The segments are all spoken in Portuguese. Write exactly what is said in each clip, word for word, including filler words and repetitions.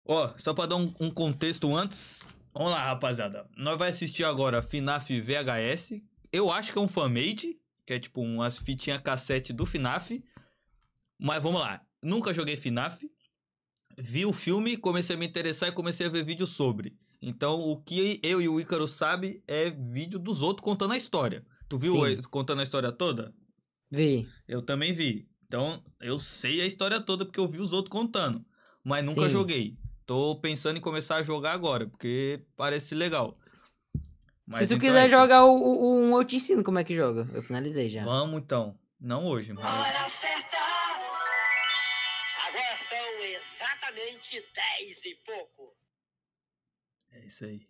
Ó, só pra dar um, um contexto antes. Vamos lá, rapaziada. Nós vai assistir agora F NAF V H S. Eu acho que é um fanmade, que é tipo umas fitinhas cassete do F NAF. Mas vamos lá. Nunca joguei F NAF. Vi o filme, comecei a me interessar e comecei a ver vídeo sobre. Então, o que eu e o Ícaro sabe é vídeo dos outros contando a história. Tu viu Sim. contando a história toda? Vi. Eu também vi. Então, eu sei a história toda porque eu vi os outros contando. Mas nunca Sim. joguei. Tô pensando em começar a jogar agora, porque parece legal. Mas Se tu então quiser é isso. jogar o, o um, eu te ensino como é que joga. Eu finalizei já. Vamos então. Não hoje, mas... Hora certa! Agora são exatamente dez e pouco. É isso aí.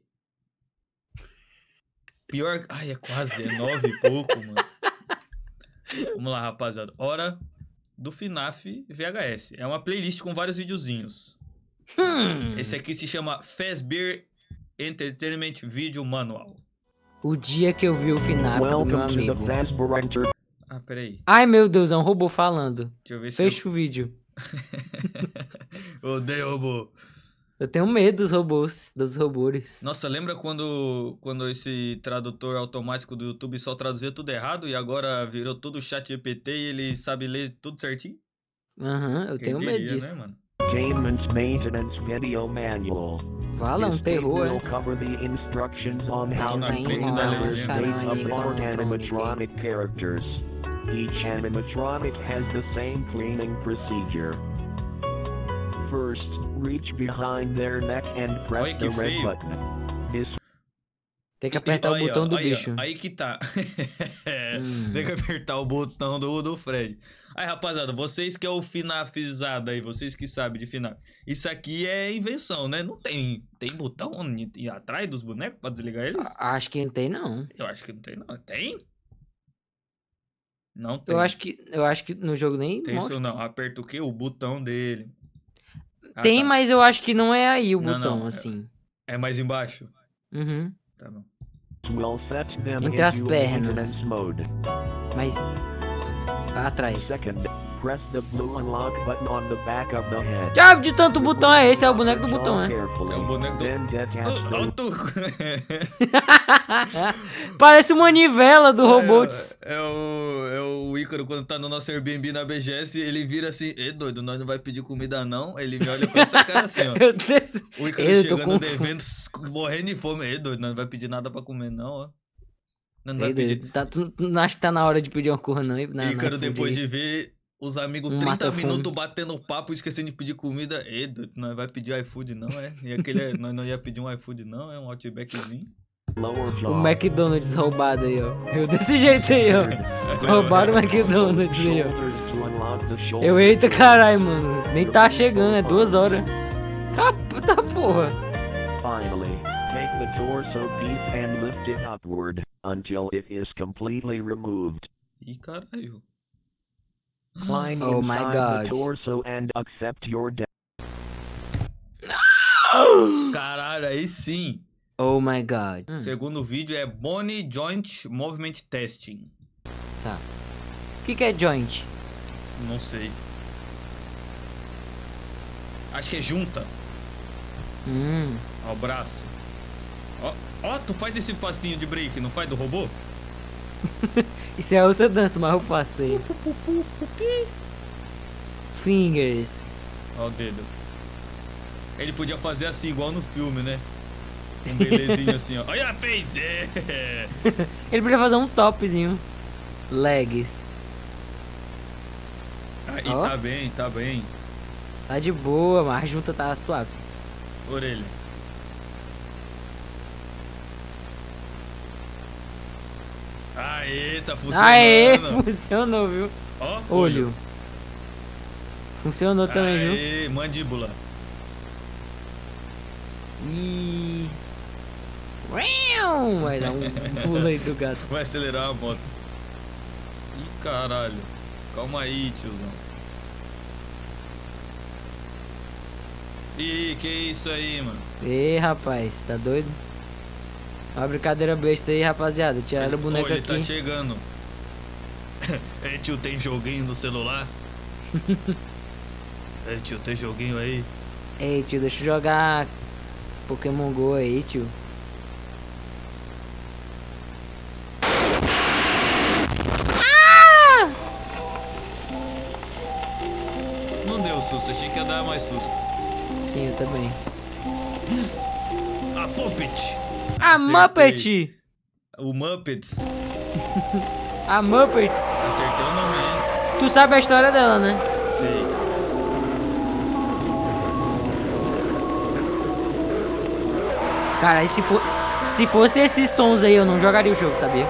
Pior... Ai, é quase. É nove e pouco, mano. Vamos lá, rapaziada. Hora do F NAF V H S. É uma playlist com vários videozinhos. Hum. Esse aqui se chama Fazbear Entertainment Video Manual. O dia que eu vi o F NAF do meu amigo. Ah, peraí. Ai, meu Deus, é um robô falando. Deixa eu ver se Fecha o vídeo. eu... Odeio robô. Eu tenho medo dos robôs, dos robôs. Nossa, lembra quando, quando esse tradutor automático do YouTube só traduzia tudo errado e agora virou tudo chat G P T e ele sabe ler tudo certinho? Aham, uhum, eu Quem tenho diria, medo disso. né, mano? Entertainment Maintenance Video Manual. Fala, um This terror, will é. cover the instructions on how na to frente da import legenda. and upload animatronic characters. Each animatronic has the same cleaning procedure. First, reach behind their neck and press Olha the que red feio. button. This Tem que apertar Aí, o botão ó, do aí, ó, bicho. Aí que tá. Hum. Tem que apertar o botão do, do Fred. Aí, rapaziada, vocês que é o FNAFizado aí, vocês que sabem de F NAF. Isso aqui é invenção, né? Não tem, tem botão e atrás dos bonecos pra desligar eles? A- Acho que não tem, não. Eu acho que não tem, não. Tem? Não tem. Eu acho que, eu acho que no jogo nem Tem mostra. isso não. Aperta o quê? O botão dele. Ah, Tem, tá. mas eu acho que não é aí o Não, botão, não, é- assim. É mais embaixo? Uhum. Tá bom. will set them Entre as into pernas. maintenance mode. Mas pra trás. Second, press the blue unlock button on the back of the head. Diabo de tanto botão é esse? É o boneco do botão, né? É o boneco do... Then detach Ah, Olha o the tuco. Parece uma manivela do Robots. É, é o, é o Ícaro quando tá no nosso Airbnb na B G S, ele vira assim, e doido, nós não vai pedir comida não. Ele me olha com essa cara assim, ó. Meu Deus. O Ícaro Eu tô chegando com devendo, morrendo de fome. E doido, nós não vai pedir nada pra comer não, ó. Nós não vai Ei, pedir. doido, tá, tu, tu não acha que tá na hora de pedir uma curra, não? Na, Ícaro, na depois food de ver os amigos Um trinta mata-fome. minutos batendo papo, esquecendo de pedir comida. E doido, nós vai pedir iFood não, é? E aquele, nós não ia pedir um iFood não, é um Outbackzinho. lower aí. jaw. O McDonald's roubado aí, ó. Eu desse jeito aí, ó. Roubaram o McDonald's aí, ó. Shoulders to unlock the shoulder Eu, eita blade. caralho, mano. Nem tá chegando, é duas horas. Tá, tá porra. Finally, take the torso piece and lift it upward until it is completely removed. Ih, caralho. Climb Oh my inside God. the torso and accept your death. Caralho, aí sim. Oh my god. Hum, Segundo vídeo é Bone Joint Movement Testing. tá. O que, que é joint? Não sei. Acho que é junta. Hum. Ó, o braço. Ó, ó, tu faz esse passinho de break, não faz do robô? Isso é outra dança, mas eu faço aí. Fingers. Ó o dedo. Ele podia fazer assim, igual no filme, né? Um belezinho assim, ó. Olha, fez! É. Ele podia fazer um topzinho. Legs. Aí, Ó. tá bem, tá bem. Tá de boa, mas a junta tá suave. Orelha. Aê, tá funcionando. Aê, funcionou, viu? Ó, Olho. Funcionou também, viu? Aê, mandíbula. E vai dar um pulo aí do gato. Vai acelerar a moto. Ih, caralho. Calma aí, tiozão. Ih, que isso aí, mano? Ei, rapaz, tá doido? Uma brincadeira besta aí, rapaziada. Tiraram o boneco Olha, ele aqui. tá chegando. Ei, tio, tem joguinho no celular? Ei, tio, tem joguinho aí? Ei, tio, deixa eu jogar Pokémon Go aí, tio. Não deu susto, achei que ia dar mais susto. Sim, eu também. A Puppet! A Acertei. Muppet! O Muppets. A Muppets! Acertei o nome, hein? Tu sabe a história dela, né? Sei. Cara, e se, for... se fosse esses sons aí, eu não jogaria o jogo, sabia?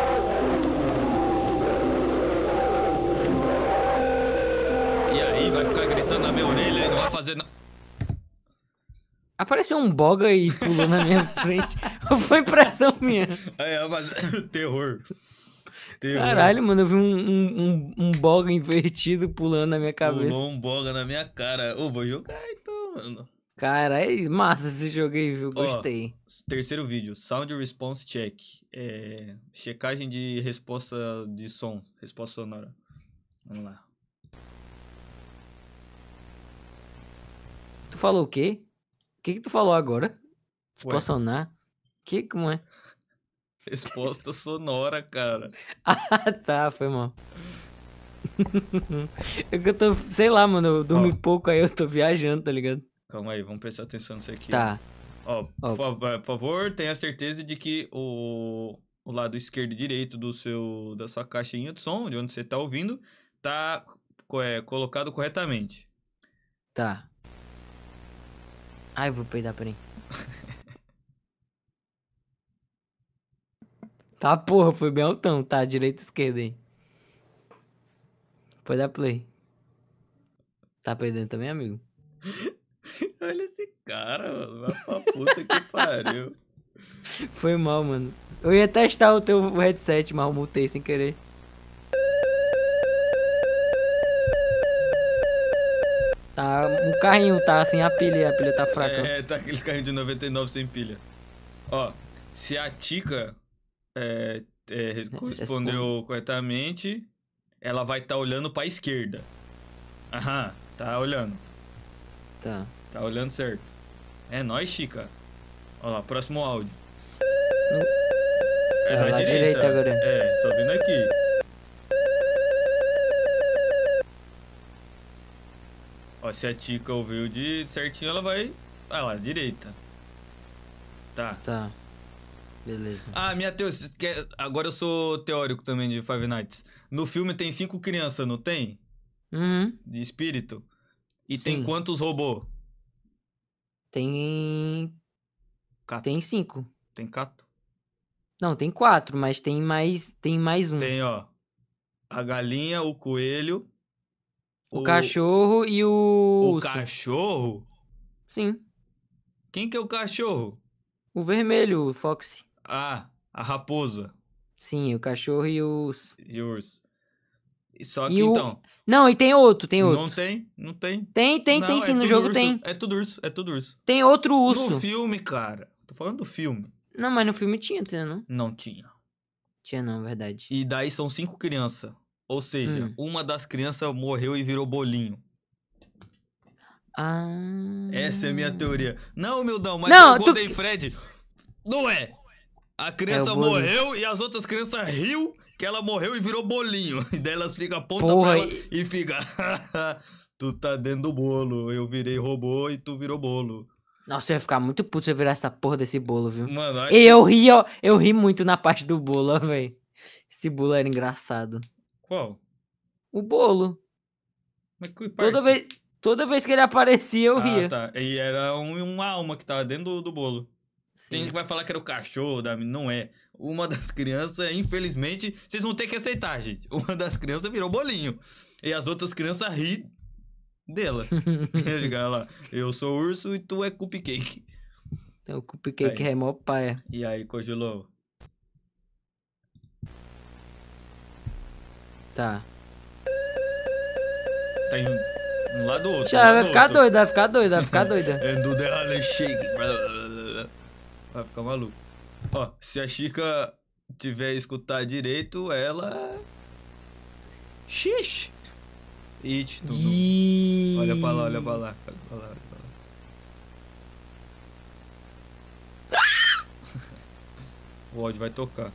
E aí, vai ficar gritando na minha orelha e não vai fazer nada. Apareceu um boga e pulou na minha frente. Ou foi impressão minha? É, mas... Terror. Terror. Caralho, mano, eu vi um, um, um, um boga invertido pulando na minha cabeça. Pulou um boga na minha cara. Ô, vou jogar então, mano. Caralho, massa esse jogo aí, viu? Ó, Gostei. terceiro vídeo, Sound Response Check. É, checagem de resposta de som, resposta sonora. Vamos lá. Tu falou o quê? O que que tu falou agora? Ué. Exposicionar? Que, como é? Resposta sonora, cara. Ah, tá, foi mal. É que eu tô, sei lá, mano, eu dormi Ó. pouco aí, eu tô viajando, tá ligado? Calma aí, vamos prestar atenção nisso aqui. Tá. Ó, Ó. por fa- por favor, tenha certeza de que o, o lado esquerdo e direito do seu, da sua caixinha de som, de onde você tá ouvindo, tá co- é, colocado corretamente. Tá. Ai, vou peidar, peraí. Tá, porra, foi bem altão, tá? Direita e esquerda aí. Pode dar play. Tá peidando também, amigo? Olha esse cara, mano. Vai pra puta que pariu. Foi mal, mano. Eu ia testar o teu headset, mas eu mutei sem querer. Tá, o carrinho tá sem a pilha, a pilha tá fraca. É, tá aqueles carrinhos de noventa e nove sem pilha. Ó, se a Tica é, é, res- respondeu corretamente, ela vai estar olhando pra esquerda. Aham, tá olhando. Tá. Tá olhando certo. É nóis, Chica. Ó lá, próximo áudio. É na lá direita agora. É, tô vindo aqui. Ó, se a Tica ouviu de certinho, ela vai... Ah lá, direita. Tá. Tá. Beleza. Ah, minha teoria... quer- Agora eu sou teórico também de Five Nights. No filme tem cinco crianças, não tem? Uhum. De espírito. E tem Sim. quantos robôs? Tem. Cato. Tem cinco. Tem cato? Não, tem quatro, mas tem mais. Tem mais um. Tem, ó. A galinha, o coelho... O cachorro e o. O urso. cachorro? Sim. Quem que é o cachorro? O vermelho, o Fox. Ah, a raposa Sim, o cachorro e o urso. e o urso. E Só E que o- então... Não, e tem outro, tem outro. Não tem, não tem. Tem, tem, Não, tem é sim, no tudo jogo urso, tem. É tudo urso, é tudo urso. Tem outro No urso. filme, cara. Tô falando do filme. Não, mas no filme tinha, tinha não? Não tinha. Tinha não, verdade. E daí são cinco crianças. Ou seja, Hum. uma das crianças morreu e virou bolinho. Ah. Essa é a minha teoria. Não, Mildão, mas Não, o tu- Golden Fred... Não é. A criança É o bolinho. morreu e as outras crianças riu que ela morreu e virou bolinho. E daí elas ficam apontam Porra, pra ela e- e fica... Tu tá dentro do bolo. Eu virei robô e tu virou bolo. Nossa, eu ia ficar muito puto se eu virar essa porra desse bolo, viu? Mano, acho E eu ri, ó. Eu ri muito na parte do bolo, ó, velho. Esse bolo era engraçado. Qual? O bolo. Mas que Toda parte? vez, toda vez que ele aparecia, eu Ah, ria. tá. E era um, uma alma que tava dentro do, do bolo. Tem Sim. gente que vai falar que era o cachorro, da... não é. Uma das crianças, infelizmente, vocês vão ter que aceitar, gente. Uma das crianças virou bolinho. E as outras crianças ri dela. Chegar lá. Eu sou urso e tu é cupcake. Então, o cupcake Aí. é mó paia. E aí, congelou? Tá. Tá em um lado do outro. um Já lado vai do ficar outro. doida, vai ficar doida, vai ficar doida. And do the Harlem Shake. Vai ficar maluco. Ó, se a Chica tiver escutar direito, ela... Xixi. It, tu não... Ih. Olha pra lá, olha pra lá. Olha pra lá, olha pra lá. O áudio vai tocar.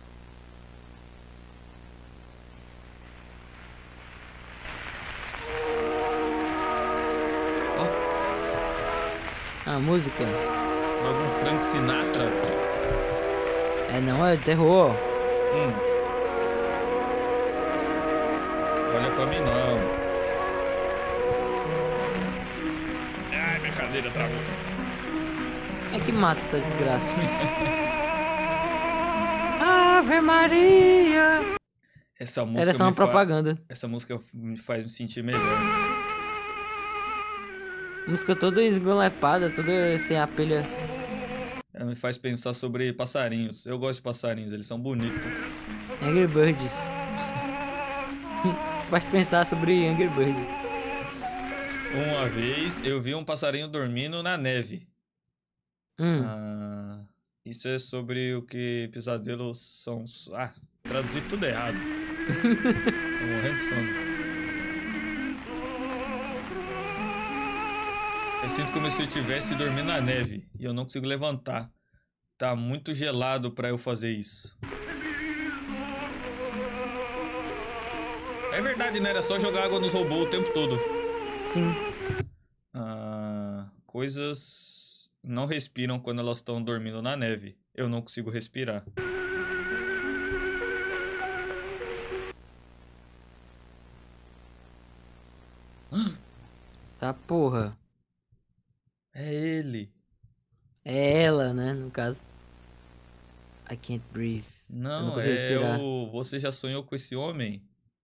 A música. Algum Frank Sinatra. É, não, é terror. Hum. Olha pra mim não. Ai, minha cadeira travou. É que mata essa desgraça. Ave Maria. Essa música Era só uma me fa- propaganda. Essa música me faz me sentir melhor. Música toda esgolepada, toda sem a pilha. Ela me faz pensar sobre passarinhos. Eu gosto de passarinhos, eles são bonitos. Angry Birds. Faz pensar sobre Angry Birds. Uma vez eu vi um passarinho dormindo na neve. Hum. Ah, isso é sobre o que pesadelos são. Ah, traduzi tudo errado. Tô morrendo de sono. Eu sinto como se eu estivesse dormindo na neve e eu não consigo levantar. Tá muito gelado pra eu fazer isso. É verdade, né? Era só jogar água nos robôs o tempo todo. Sim. Ah, coisas não respiram quando elas estão dormindo na neve. Eu não consigo respirar. Tá porra. É ele. É ela, né, no caso. I can't breathe. Eu não Não, consigo é respirar. o... Você já sonhou com esse homem?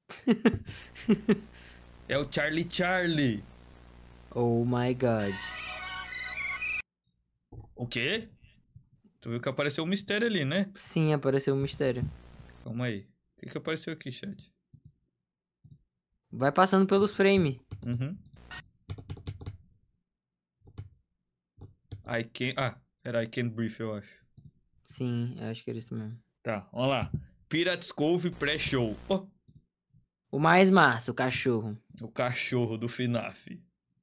É o Charlie Charlie. Oh my god. O quê? Tu viu que apareceu um mistério ali, né? Sim, apareceu um mistério. Calma aí. O que que apareceu aqui, chat? Vai passando pelos frames. Uhum. I can't... Ah, era I Can't Breathe, eu acho. Sim, eu acho que era isso mesmo. Tá, vamos lá. Pirates Cove pré-show. Ó, O mais massa, o cachorro. o cachorro do F NAF.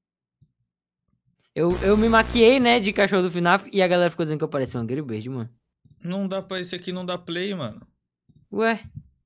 Eu, eu me maquiei, né, de cachorro do F NAF e a galera ficou dizendo que eu parecia um Angry Bird, mano. Não dá pra... Esse aqui não dá play, mano. Ué?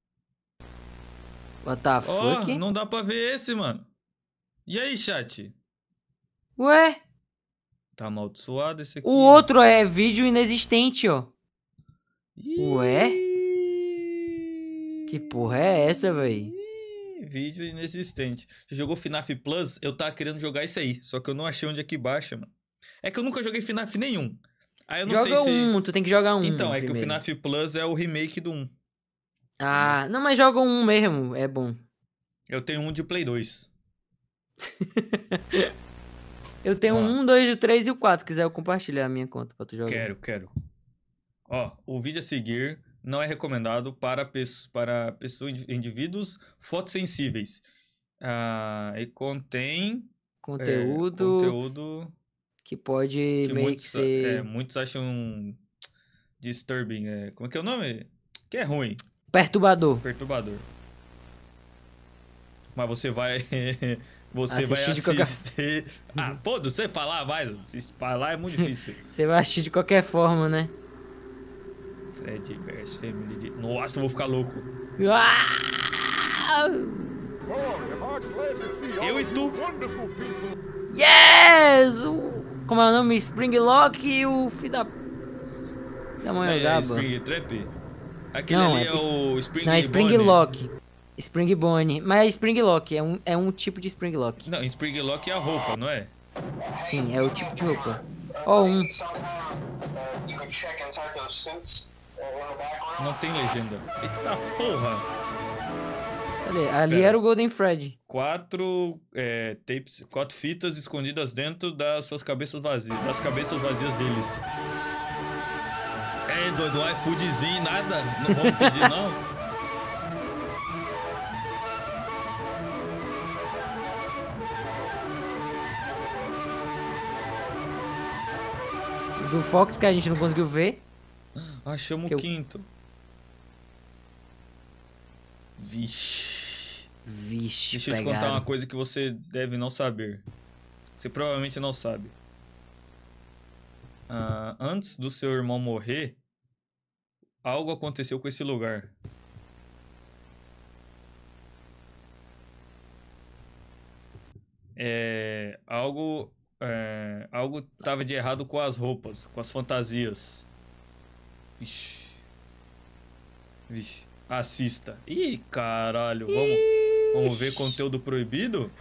What the Ó, fuck? não dá pra ver esse, mano. E aí, chat? Ué? Tá amaldiçoado esse aqui. O outro é vídeo inexistente, ó. Ih, Ué? Que porra é essa, véi? ih, Vídeo inexistente. Você jogou F NAF Plus? Eu tava querendo jogar isso aí. Só que eu não achei onde é que baixa, mano. É que eu nunca joguei F NAF nenhum. Aí eu não Joga sei se... um, tu tem que jogar um. Então, é que o primeiro. F NAF Plus é o remake do um. Ah, não, mas joga um mesmo, é bom. Eu tenho um de Play dois. Eu tenho Ó. um, dois, o três e o quatro. Se quiser eu compartilhar a minha conta pra tu jogar. Quero, quero. Ó, o vídeo a seguir não é recomendado para, pesso- para pessoas, indivíduos fotossensíveis. Ah, e contém é, Conteúdo conteúdo que pode que meio muitos, que ser é, muitos acham disturbing. É, como é que é o nome? Que é ruim, perturbador. perturbador. Mas você vai... Você vai Assistir de qualquer- assistir... Ah, pô, você falar mais. Se falar é muito difícil. Você vai assistir de qualquer forma, né? Fred vs Family. de- Nossa, eu vou ficar louco. Ah! Eu e tu. Yes! O- Como é o nome? Springlock e o filho da... Da mãe É, é Gaba. Spring Trap? Aquele Não, ali é é, Sp- o Spring Não, é Bonnie. Springlock. Springbone. Mas é Springlock, é um, é um tipo de Springlock. Não, Spring Lock é a roupa, não é? Sim, é o tipo de roupa. Ó, um. Não tem legenda. Eita porra! Cadê? Ali Pera. era o Golden Fred. Quatro é, tapes, quatro fitas escondidas dentro das suas cabeças vazias, das cabeças vazias deles. É, doido, um iFoodzinho, nada. Não vamos pedir, não. Do Fox que a gente não conseguiu ver. Achamos Que o eu- quinto. Vixe. Vixe, Deixa eu te pegaram. contar uma coisa que você deve não saber. Você provavelmente não sabe. Ah, antes do seu irmão morrer, Algo aconteceu com esse lugar. É, algo, é, algo tava de errado com as roupas, com as fantasias. Vixe. Vixe. Assista. Ih, caralho. Vamos, vamos ver conteúdo proibido?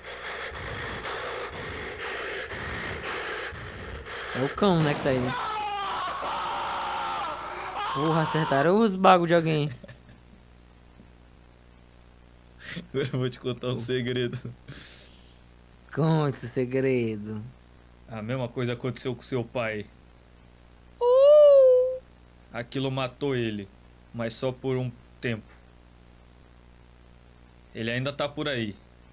É o cão, né, que tá aí, né? Porra, acertaram os bagos de alguém. Agora eu vou te contar um segredo. Conte esse segredo. A mesma coisa aconteceu com seu pai. Aquilo matou ele, mas só por um tempo. Ele ainda tá por aí.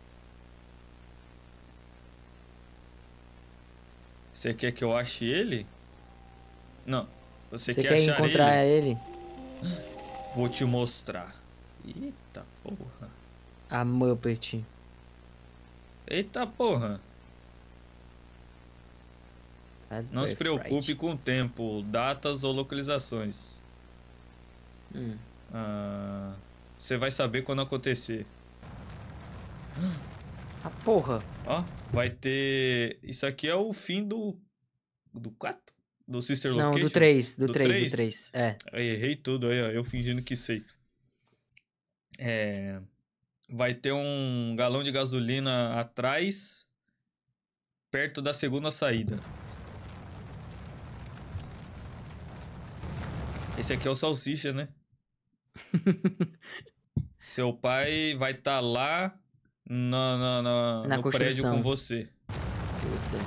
Você quer que eu ache ele? Não. Você, Você quer, quer achar encontrar ele? ele? Vou te mostrar. Eita porra. A Muppet. Eita porra. Faz Não se birthright. preocupe com o tempo, datas ou localizações. Hum. Ah, você vai saber quando acontecer. Ah, porra. Ó, vai ter... Isso aqui é o fim do... Do quatro? Do Sister Não, Location? do três. Do Do três, três? do três. É. Aí, errei tudo aí, ó. Eu fingindo que sei. É... Vai ter um galão de gasolina atrás, perto da segunda saída. Esse aqui é o Salsicha, né? Seu pai vai estar lá na, na, na- Na no prédio construção. com você. Eu sei.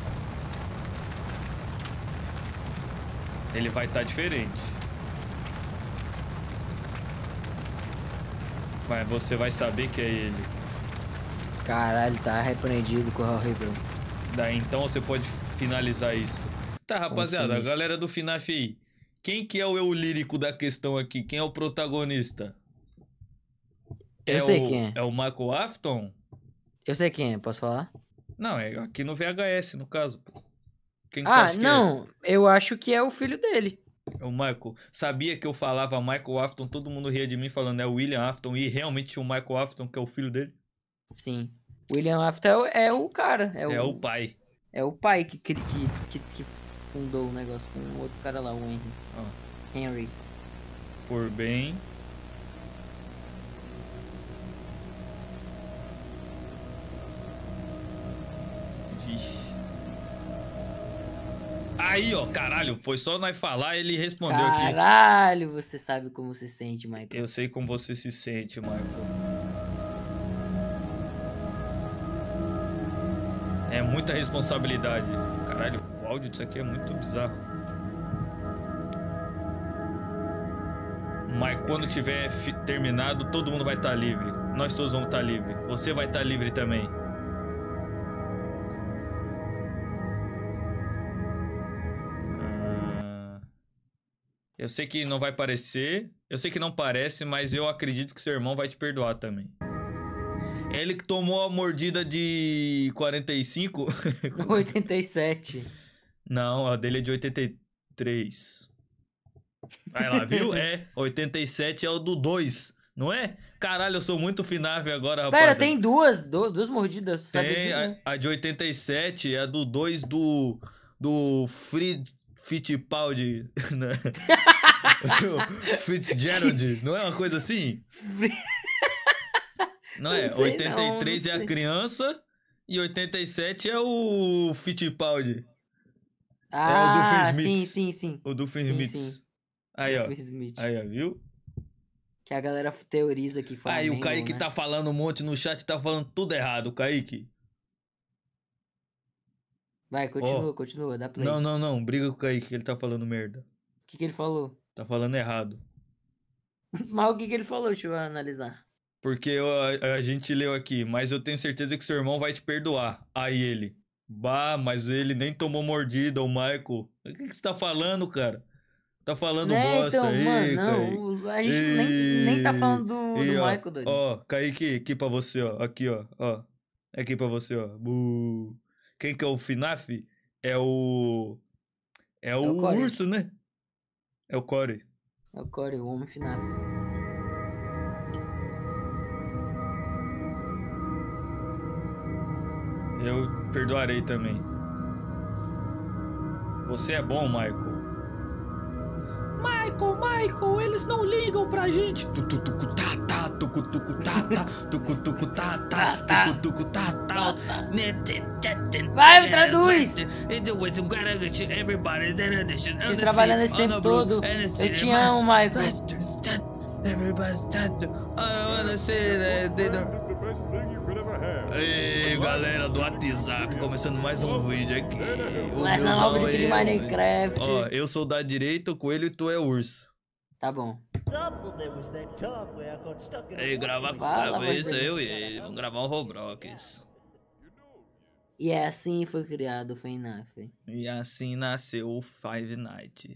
Ele vai estar diferente. Mas você vai saber que é ele. Caralho, tá repreendido com o horrível. Daí então você pode finalizar isso. Tá, rapaziada, a finish. galera do FNAF aí. Quem que é o eu lírico da questão aqui? Quem é o protagonista? Eu é sei o, quem é. É o Michael Afton? Eu sei quem é, posso falar? Não, é aqui no V H S, no caso. Pô. Quem que tu Ah, acha que não. Eu acho que é o filho dele. é? É o Michael. Sabia que eu falava Michael Afton, todo mundo ria de mim falando é o William Afton, e realmente tinha o Michael Afton, que é o filho dele? Sim. William Afton é o, é o cara. É, É o, o pai. É o pai que, cri- que, que, que fundou o negócio com o outro cara lá, o Henry. Ó, Henry. por bem. Vixe. Aí, ó, caralho, foi só nós falar ele respondeu aqui. Caralho, você sabe como se sente, Michael. Eu sei como você se sente, Michael. É muita responsabilidade. Caralho, o áudio disso aqui é muito bizarro. Mas quando tiver fi- terminado, todo mundo vai estar livre. Nós todos vamos estar livres. Você vai estar livre também. Ah, eu sei que não vai parecer. Eu sei que não parece, mas eu acredito que seu irmão vai te perdoar também. Ele que tomou a mordida de quarenta e cinco? oitenta e sete. Não, a dele é de oitenta e três. Vai lá, viu? É, oitenta e sete é o do dois, não é? Caralho, eu sou muito FNAF agora, rapaz. Pera, tem duas, du- duas mordidas. Sabe Tem, disso, a, né? a de oitenta e sete é a do dois do... Do Fritz Fittipaldi, né? Do Fitzgerald, não é uma coisa assim? Não é? Não sei oitenta e três não, é não a sei. criança e oitenta e sete é o Fittipaldi. Ah, Smith. sim, sim, sim. O do Sim, Smith. sim. Aí, ó. Doofenshmirtz Smith. Aí, ó, viu? Que a galera teoriza que foi Aí, o Amendel, Kaique né? tá falando um monte no chat, tá falando tudo errado, Kaique. Vai, continua, Ó. continua, dá play. Não, não, não. Briga com o Kaique, que ele tá falando merda. O que que ele falou? Tá falando errado. Mas o que que ele falou? Deixa eu analisar. Porque eu- a, a gente leu aqui, mas eu tenho certeza que seu irmão vai te perdoar. Aí ele. Bah, mas ele nem tomou mordida, o Michael. O que, que você tá falando, cara? Tá falando Né, bosta então, aí, mano, Kaique. não, o- a gente nem, nem tá falando do, E, do ó, Michael, doido. Ó, Kaique, aqui pra você, ó. Aqui, ó. Ó. Aqui pra você, ó. Bu. Quem que é o FNAF? É o... É o, o Corey. urso, né? É o Corey. É o Corey, o homem F NAF. Eu perdoarei também. Você é bom, Michael. Michael, Michael, eles não ligam pra gente. Tucutucutata, tucutucutata, tucutucutata, tucutucutata. Vai, traduz! Everybody, Tô trabalhando esse tempo todo. Eu te amo, Michael. Everybody's dead. I wanna say that they don't... Ei, galera do WhatsApp, começando mais um vídeo aqui. Começa um novo vídeo de Minecraft. Ó, eu sou da direita, o coelho e tu é o urso. Tá bom. Ei, gravar com Fala, cabeça, mas- eu e ele. Vamos gravar um Roblox. E é assim foi criado o F NAF. E assim nasceu o Five Nights.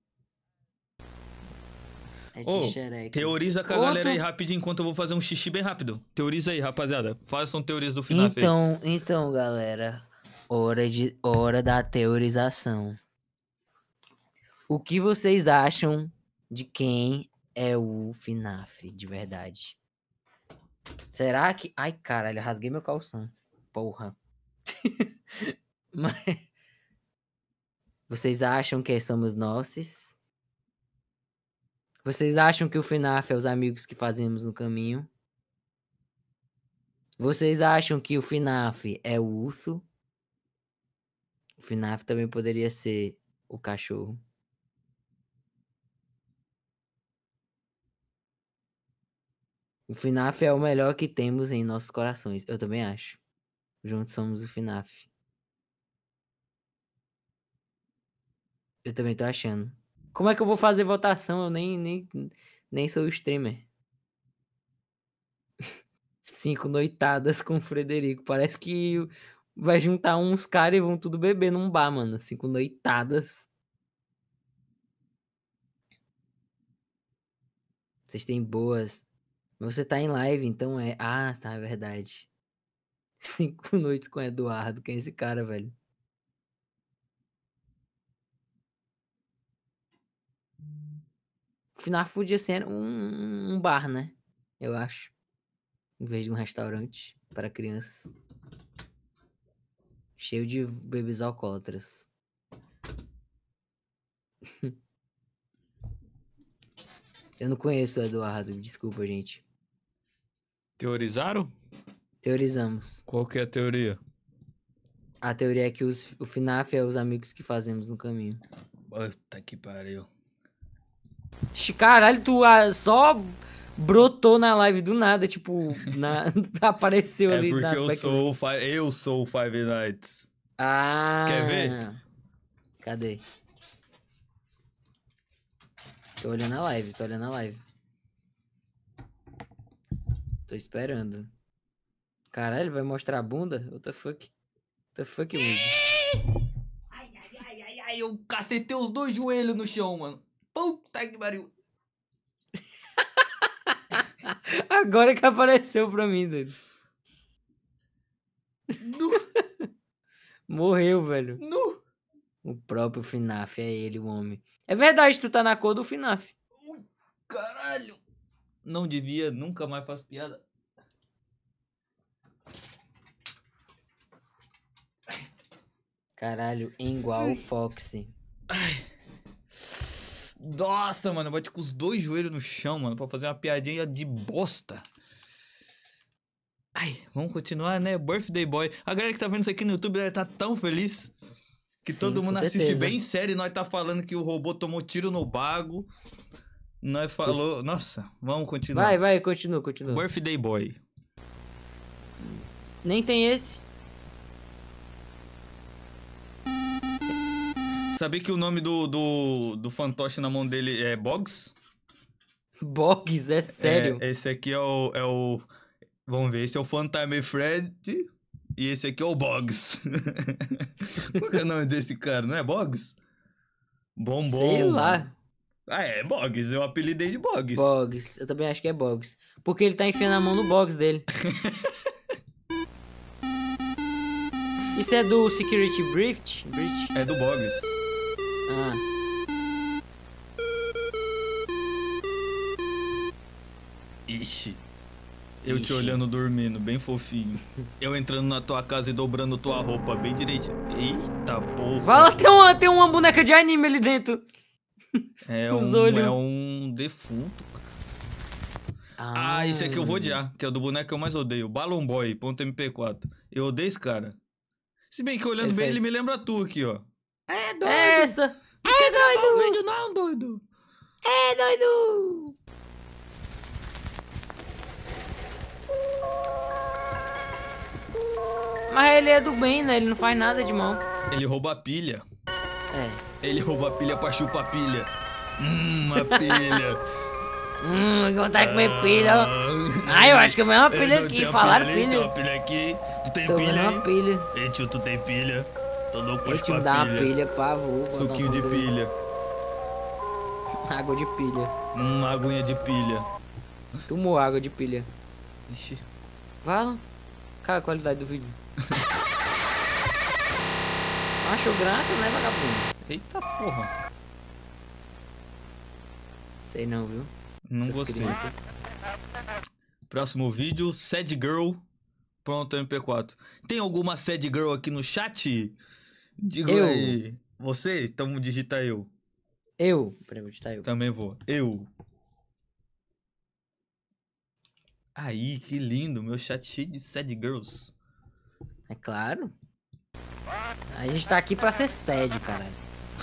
É Ô, T-Xereca. teoriza com a Outro- galera aí rapidinho, enquanto eu vou fazer um xixi bem rápido. Teoriza aí, rapaziada. Façam teorias do FNAF aí. Então, então, galera, hora de hora da teorização. O que vocês acham de quem é o F NAF de verdade? Será que... Ai, caralho, rasguei meu calção. Porra. Mas... Vocês acham que somos nós? Vocês acham que o F NAF é os amigos que fazemos no caminho? Vocês acham que o F NAF é o urso? O F NAF também poderia ser o cachorro. O F NAF é o melhor que temos em nossos corações. Eu também acho. Juntos somos o F NAF. Eu também tô achando. Como é que eu vou fazer votação? Eu nem, nem, nem sou streamer. Cinco noitadas com o Frederico. Parece que vai juntar uns caras e vão tudo beber num bar, mano. Cinco noitadas. Vocês têm boas. Mas você tá em live, então é... Ah, tá, é verdade. Cinco noites com o Eduardo. Quem é esse cara, velho? O F NAF podia ser um, um bar, né? Eu acho. Em vez de um restaurante para crianças. Cheio de bebês alcoólatras. Eu não conheço o Eduardo, desculpa, gente. Teorizaram? Teorizamos. Qual que é a teoria? A teoria é que os, o F NAF é os amigos que fazemos no caminho. Puta que pariu. Ixi, caralho, tu ah, só brotou na live do nada, tipo, na, apareceu É ali. porque nas eu sou, o backgrounds. Five, eu sou o Five Nights. Ah. Quer ver? Cadê? Tô olhando a live, tô olhando a live. Tô esperando. Caralho, vai mostrar a bunda? What the fuck? What the fuck, Woody? Ai, ai, ai, ai, ai, eu cacetei os dois joelhos no chão, mano. Puta que pariu. Agora que apareceu pra mim, doido. Nu, Morreu, velho. nu. O próprio F NAF, é ele, o homem. É verdade, tu tá na cor do F NAF. Ui, caralho. Não devia, nunca mais faço piada. Caralho, igual o Foxy. Ai. Nossa, mano, eu bati com os dois joelhos no chão, mano, pra fazer uma piadinha de bosta. Ai, vamos continuar, né? Birthday Boy. A galera que tá vendo isso aqui no YouTube, ela tá tão feliz que Sim, todo mundo com assiste certeza. bem sério e nós tá falando que o robô tomou tiro no bago. Nós falou... Nossa, vamos continuar. Vai, vai, continua, continua. Birthday Boy. Nem tem esse. Sabia que o nome do, do, do fantoche na mão dele é Boggs? Boggs, é sério. É, esse aqui é o, é o... Vamos ver, esse é o Funtime Fred e esse aqui é o Boggs. Qual que é o nome desse cara? Não é Boggs? Bombom. Sei lá. Ah, é Boggs. Eu apelidei de Boggs. Boggs, eu também acho que é Boggs. Porque ele tá enfiando a mão no Boggs dele. Isso é do Security Breach? Breach? É do Boggs. Ah. Eu te Ixi. olhando dormindo, bem fofinho. Eu entrando na tua casa e dobrando tua roupa bem direitinho. Eita porra. Fala, tem uma, tem uma boneca de anime ali dentro. É os um, olhos. é um defunto. Ah, esse aqui eu vou odiar, que é o do boneco que eu mais odeio. Balloon Boy, ponto M P quatro. Eu odeio esse cara. Se bem que olhando Ele bem, fez. ele me lembra tu aqui, ó. É doido. É essa. É doido. O vídeo não, doido. É doido. Mas ele é do bem, né? Ele não faz nada de mal. Ele rouba a pilha. É. Ele rouba a pilha pra chupar a pilha. Hum, a pilha. Hum, vontade de comer pilha, ó. Ah, eu acho que eu vi uma pilha Ele aqui. tem a Falaram ali, pilha. Tem uma pilha aqui. Tu tem Tô vendo pilha uma aí? pilha. Ei, tio, tu tem pilha? Tô louco pra Deixa eu me chupar dar pilha. uma pilha, por favor. botar Suquinho uma de pilha. pilha. Água de pilha. Hum, aguinha de pilha. Tomou água de pilha. Ixi. Fala. Cara, a qualidade do vídeo. Achou graça, né, vagabundo? Eita porra. Sei não, viu? Não Essas gostei. crianças. Próximo vídeo, Sad Girl. Pronto, M P quatro. Tem alguma Sad Girl aqui no chat? Diga Eu. aí. Você? Então digita eu. Eu. Peraí, vou digitar eu. Também vou. Eu. Aí, que lindo. Meu chat cheio de Sad Girls. É claro. A gente tá aqui pra ser sede, caralho.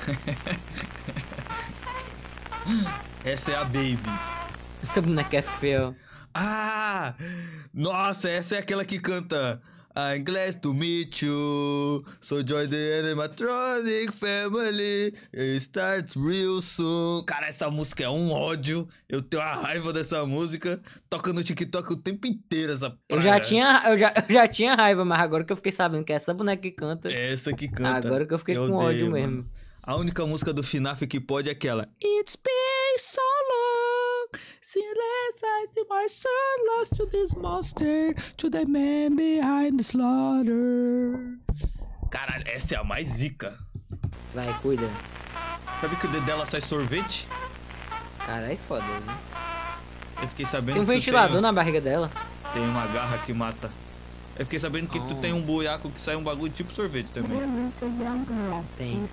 Essa é a Baby. Essa boneca é feia, ó. Ah! Nossa, essa é aquela que canta I'm glad to meet you. So join the animatronic family. It starts real soon. Cara, essa música é um ódio. Eu tenho uma raiva dessa música. Toca no TikTok o tempo inteiro essa Eu já, tinha, eu, já, eu já tinha raiva, mas agora que eu fiquei sabendo que é essa boneca que canta. É essa que canta. Agora que eu fiquei com odeio, ódio mano. mesmo. A única música do FNAF que pode é aquela It's been so long since I see my son lost to this monster, to the man behind the slaughter. Caralho, essa é a mais zica. Vai, cuida. Sabe que o dedo dela sai sorvete? Caralho, é foda, viu? Eu fiquei sabendo Tem um que tu ventilador tem, na barriga dela. tem uma garra que mata. Eu fiquei sabendo que tu Oh. tem um buiaco que sai um bagulho tipo sorvete também. Tem.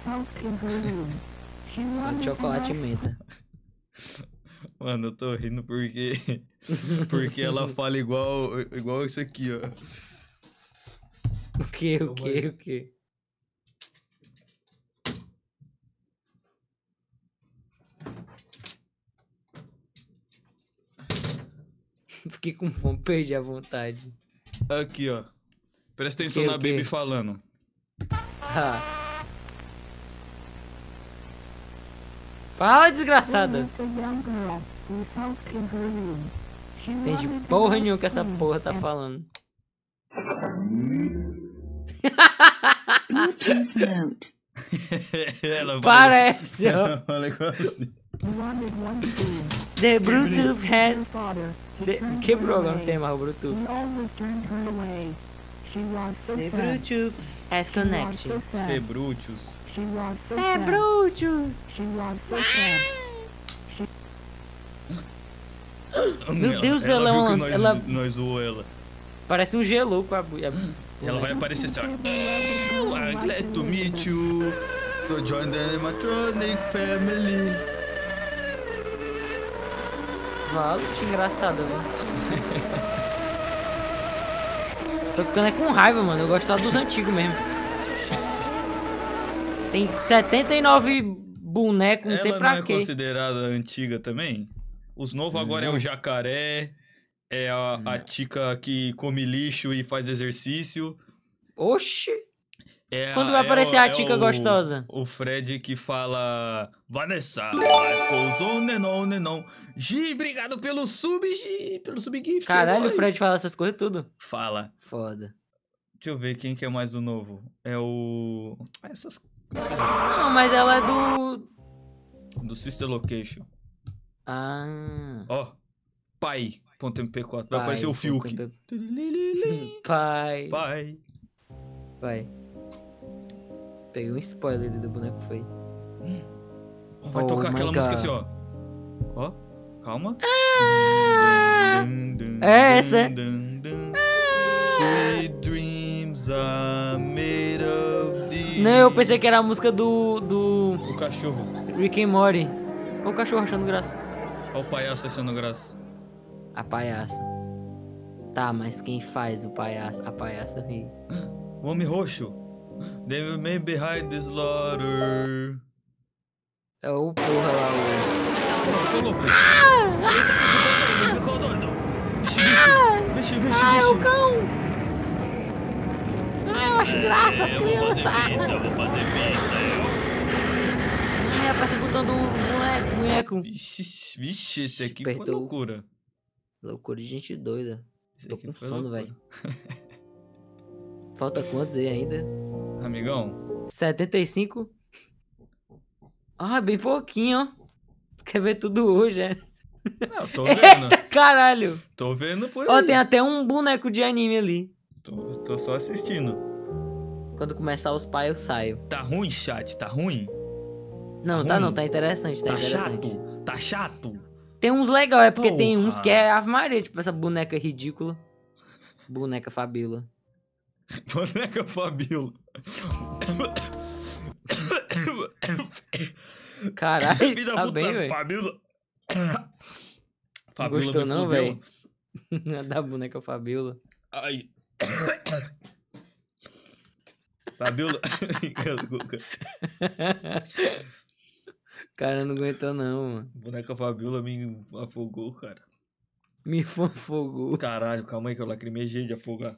Só de chocolate e menta. Mano, eu tô rindo porque porque ela fala igual igual esse aqui, ó. O que, o que, o que? Fiquei com fome, perdi a vontade. Aqui, ó. Presta atenção O quê, na o quê? Baby falando. Ah. Fala, desgraçada. Entendi porra nenhuma que essa porra tá falando. Ela Parece, ó. Ela fala igual assim. The Bluetooth has... The... Quebrou agora, não tem mais o Bluetooth. The Bluetooth has connection. Cê Brutus. Cê é Bluetooth. Meu Deus, ela é viu uma- que nós, ela- nós zoou ela. Parece um gelo com a... bu- a... Ela vai aparecer assim, ó. I'm glad to meet you. So join the animatronic family. Fala, bicho engraçado, velho. Tô ficando é com raiva, mano. Eu gostava dos antigos mesmo. Tem setenta e nove bonecos, não sei Ela pra não é quê. considerada antiga também? Os novos agora é o jacaré, é a, a tica que come lixo e faz exercício. Oxi. É Quando vai aparecer o- a é tica o- gostosa? O Fred que fala Vanessa, life goes on and on and on. Gi, obrigado pelo sub, Gi, pelo subgift. Caralho, é o Fred nóis. fala essas coisas tudo. Fala. Foda. Deixa eu ver quem que é mais o novo. É o... Ah, Essas... Esses... Não, mas ela é do... Do Sister Location. Ah... Ó, pai, ponto M P quatro. Vai Pai, aparecer o ponto Fiuk. M P- Pai. Pai. Vai. Peguei um spoiler ali do boneco feio. Vai Oh tocar my aquela God. música assim, ó. Ó. Calma. É essa. Sweet dreams are made of these. Não, eu pensei que era a música do. do. O cachorro. Rick and Morty. Olha o cachorro achando graça. Olha o palhaço achando graça. A palhaça. Tá, mas quem faz o palhaço? A palhaça ri. O homem roxo. They remain behind this slaughter. É o porra lá, o. Eita, porra, ficou louco. Eita, ficou doido, ficou doido. Vixe, vixe, vixe, vixe. Ah, é o cão! Ah, eu acho graça as É, eu vou crianças. fazer pizza, eu vou fazer pizza, eu. Ai, aperta o botão do boneco. boneco. Vixe, vixe, esse aqui foi Apertou. loucura. Loucura de gente doida. Esse Tô aqui com foi sono, loucura. velho. Falta quantos aí ainda? Amigão, setenta e cinco? Ah, bem pouquinho, ó. Quer ver tudo hoje, é? ah, eu tô vendo. Eita, caralho! Tô vendo por Ó, aí. tem até um boneco de anime ali. Tô, tô só assistindo. Quando começar os pais, eu saio. Tá ruim, chat? Tá ruim? Não, Tá tá, não, ruim? tá interessante, tá, Tá interessante. chato? Tá chato? Tem uns legal, é porque tem uns Porra. que é Ave Maria, tipo essa boneca ridícula. Boneca Fabíola. Boneca Fabíola. Caralho, Filho da tá puta, bem, velho. Fabíola. Não Fabíola gostou me não, fudeu. velho? Da boneca Fabíola. Ai. Fabíola. Cara, não aguentou não, mano. Boneca Fabíola me afogou, cara. Me afogou. Caralho, calma aí que eu lacrimejei de afogar.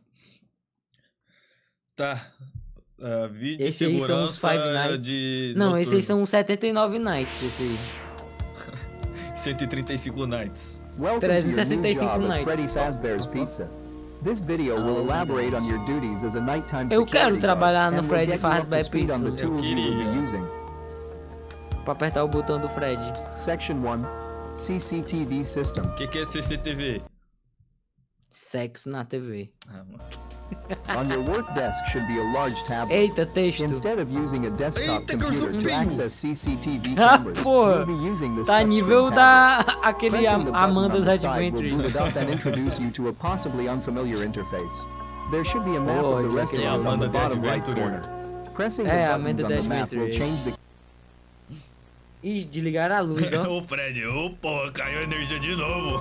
Tá. Uh, vídeo Esse aí de são os segurança Five Nights. de Não, esses aí noturno. são setenta e nove nights, esse aí. cento e trinta e cinco nights. Welcome to your new trezentos e sessenta e cinco job at nights. Freddy Fazbear's Pizza. This video will Oh my elaborate gosh. on your duties as a nighttime Eu security quero guard trabalhar no and will Freddy get you up to Fazbear speed on the Pizza. Eu tools you will be queria. using. Pra apertar o botão do Fred. Section one, C C T V System. O que, que é C C T V? Sexo na T V. Ah, mano. On your work desk should be a large tablet. Eita, texto. Instead of using a desktop Eita, computer to Garzopinho. access C C T V Ah, cameras, porra. you'll be using this Tá touchscreen nível tablet. da... aquele Pressing Am- the button on Amanda's the side will Adventures. boot it up and introduce you to a possibly unfamiliar interface. There should be a map Oh, of the Jack, restaurant é on the Amanda the bottom right Adventurer. corner. Pressing É, the Amanda buttons the on the map will Adventurer. change the Ih, desligaram a luz, ó. Ô, Fred, ô, porra, caiu a energia de novo.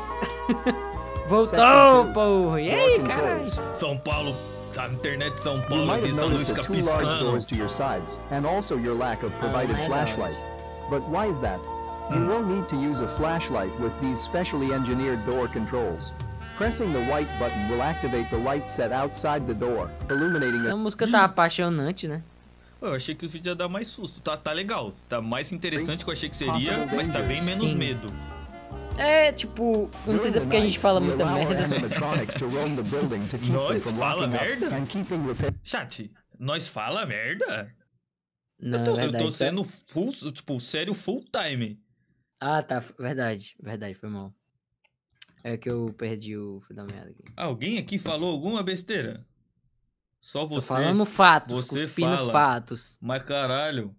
Voltou, porra. E aí, Door caralho? controls. São Paulo, a internet de São You Paulo might aqui, have só luz noticed fica the two large piscando. doors to your sides, and also your lack of provided my flashlight. But why is that? You will need to use a flashlight with these specially engineered door controls. Pressing the white button will activate the light set outside the door, illuminating Essa a música tá apaixonante, né? Pô, eu achei que o vídeo ia dar mais susto. Tá, tá legal. Tá mais interessante que eu achei que seria, mas tá bem menos Sim. medo. É, tipo, eu não sei se é porque a gente fala muita merda. Nós fala merda? Chat, nós fala merda? Não, eu tô, é verdade. eu tô tá? sendo full, tipo, sério, full time. Ah, tá. Verdade. Verdade, foi mal. É que eu perdi o fio da meada aqui. Alguém aqui falou alguma besteira? Só Tô você. falando fatos, você cuspindo fala. fatos. Mas caralho.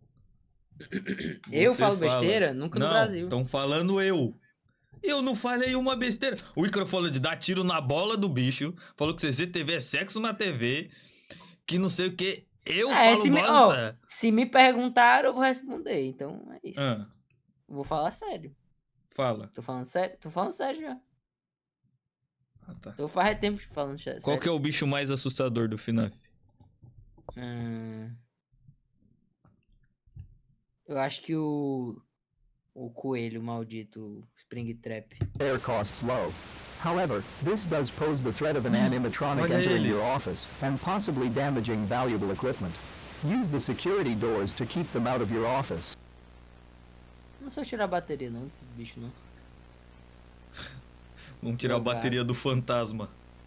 Eu Você falo fala. besteira? Nunca no Não, Brasil. Estão falando eu. Eu não falei uma besteira. O Icaro falou de dar tiro na bola do bicho. Falou que C C T V é sexo na T V. Que não sei o que. Eu É, falo se me, bosta. ó, se me perguntaram, eu vou responder. Então é isso. Ah, Vou falar sério. fala. Tô falando sério? Tô falando sério já. Ah, tá. Tô faz tempo falando sério. Qual que é o bicho mais assustador do F NAF? Hum... Eu acho que o... O coelho maldito Springtrap. Air costs low. However, this does pose the threat of an animatronic Olha entering eles. your office and possibly damaging valuable equipment. Use the security doors to keep them out of your office. Não sei tirar a bateria não desses bichos não. Vamos tirar a Jogar. bateria do fantasma.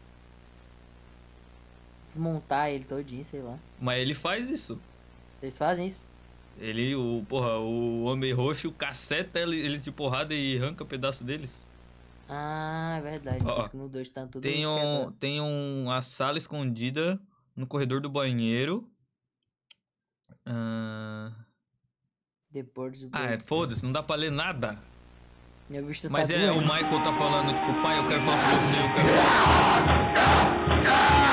Desmontar ele todinho, sei lá. Mas ele faz isso. Eles fazem isso. Ele, o, porra, o Homem Roxo caceta ele- eles de porrada e arranca pedaço deles. Ah, é verdade. Ó, Por isso que no dois tá tudo Tem, um, quebrado. tem um, a sala escondida no corredor do banheiro. Ah, The Birds ah é, foda-se, não dá pra ler nada. Minha vista Mas tá é, o doendo. Michael tá falando, tipo, pai, eu quero falar com você, eu quero falar.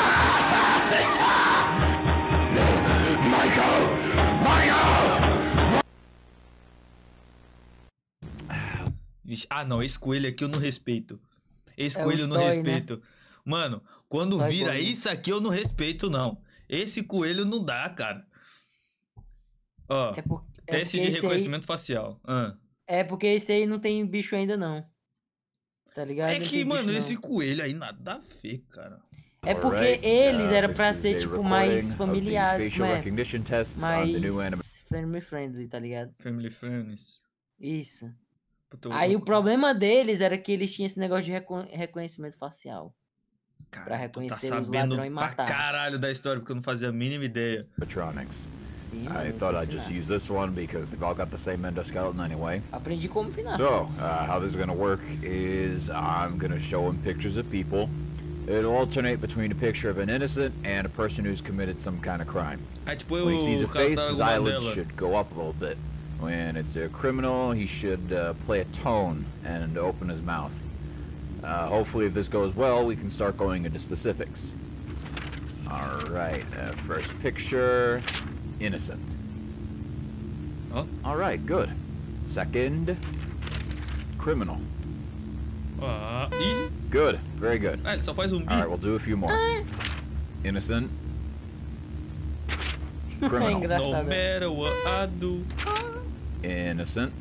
Vixe, ah, não, esse coelho aqui eu não respeito. Esse É coelho eu os não toy, né? respeito. Mano, quando Toy vira boy, né? isso aqui eu não respeito, não. Esse coelho não dá, cara. Ó, É, por... é teste porque de esse aí... reconhecimento facial. Ah. É porque esse aí não tem bicho ainda não. Tá ligado? É Não que, tem mano, bicho, esse não. coelho aí nada a ver, cara. É porque Alright, eles uh, era this pra is ser a tipo mais recording of the familiar, facial né? recognition tests on the new anime. Mais family friendly, tá ligado? Family Friends. Isso. Puta, eu- Aí eu- o problema deles era que eles tinham esse negócio de recon- reconhecimento facial. Cara, pra tu tá reconhecer os sabendo ladrões e pra matar. caralho da história, porque eu não fazia a mínima ideia. Animatronics. Sim, I mano, thought esse I'd é o just FNAF. use this one because they've all got the same endoskeleton anyway. Aprendi como final. So, uh, how this is gonna work is I'm gonna show him pictures of people. It'll alternate between a picture of an innocent and a person who's committed some kind of crime. Aí, tipo, When he sees eu, a o cara face, tá his com eyelids Mandela. should go up a little bit. When it's a criminal, he should uh, play a tone and open his mouth. Uh, hopefully, if this goes well, we can start going into specifics. Alright, uh, first picture, innocent. Ó, Alright, good. Second, criminal. ó. Ih, Good, very good. ah, ele só faz um bi. Alright, we'll do a few more. Innocent. É Criminal. No engraçado. matter what I do. Ah, Innocent.